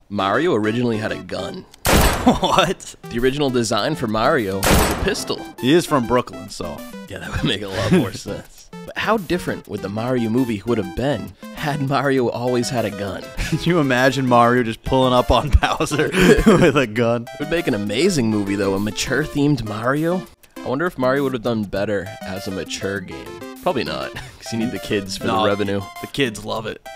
Mario originally had a gun. What? The original design for Mario was a pistol. He is from Brooklyn, so. Yeah, that would make a lot more sense. But how different would the Mario movie would have been had Mario always had a gun? Can you imagine Mario just pulling up on Bowser with a gun? It would make an amazing movie, though, a mature-themed Mario. I wonder if Mario would have done better as a mature game. Probably not, because you need the kids for the revenue. The kids love it.